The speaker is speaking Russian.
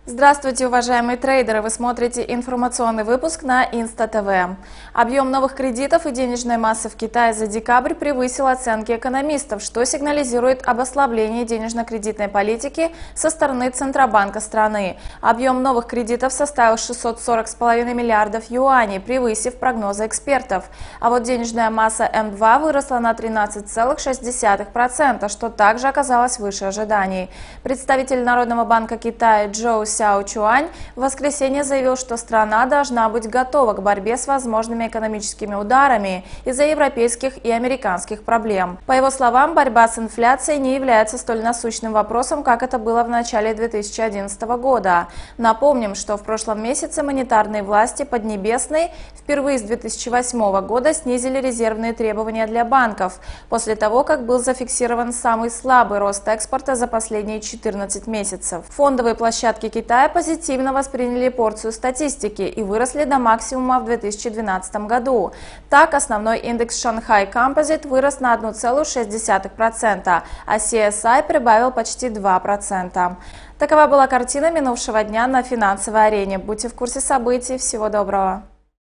Здравствуйте, уважаемые трейдеры! Вы смотрите информационный выпуск на Инста ТВ. Объем новых кредитов и денежной массы в Китае за декабрь превысил оценки экономистов, что сигнализирует об ослаблении денежно-кредитной политики со стороны Центробанка страны. Объем новых кредитов составил 640,5 миллиардов юаней, превысив прогнозы экспертов. А вот денежная масса М2 выросла на 13,6%, что также оказалось выше ожиданий. Представитель Народного банка Китая Джоу Сяо Чуань в воскресенье заявил, что страна должна быть готова к борьбе с возможными экономическими ударами из-за европейских и американских проблем. По его словам, борьба с инфляцией не является столь насущным вопросом, как это было в начале 2011 года. Напомним, что в прошлом месяце монетарные власти Поднебесной впервые с 2008 года снизили резервные требования для банков, после того, как был зафиксирован самый слабый рост экспорта за последние 14 месяцев. Фондовые площадки Китая позитивно восприняли порцию статистики и выросли до максимума в 2012 году. Так, основной индекс Shanghai Composite вырос на 1,6%, а CSI прибавил почти 2%. Такова была картина минувшего дня на финансовой арене. Будьте в курсе событий. Всего доброго!